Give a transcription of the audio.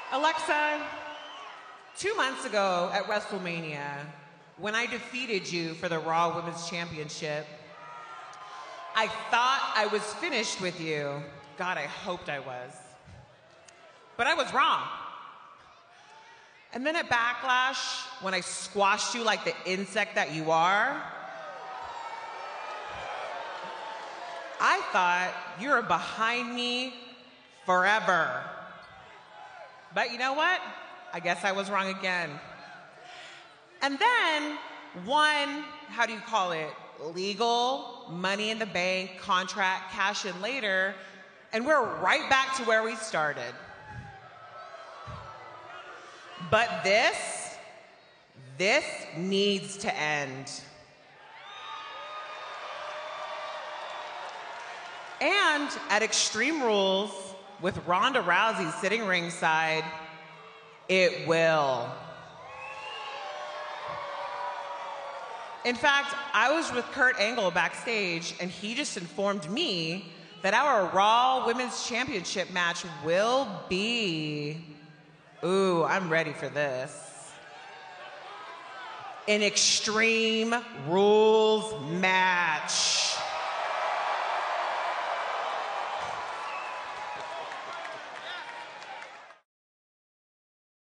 Alexa, 2 months ago at WrestleMania, when I defeated you for the Raw Women's Championship, I thought I was finished with you. God, I hoped I was. But I was wrong. And then at Backlash, when I squashed you like the insect that you are, I thought you were behind me forever. But you know what? I guess I was wrong again. And then one, how do you call it? Legal, money in the bank, contract, cash in later, and we're right back to where we started. But this needs to end. And at Extreme Rules, with Ronda Rousey sitting ringside, it will. In fact, I was with Kurt Angle backstage, and he just informed me that our Raw Women's Championship match will be, ooh, I'm ready for this, an Extreme Rules match.